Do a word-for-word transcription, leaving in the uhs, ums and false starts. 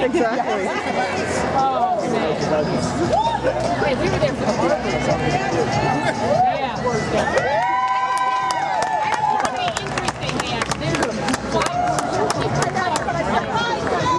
Exactly. Oh, man. Hey, we were there for the Harvard. Yeah.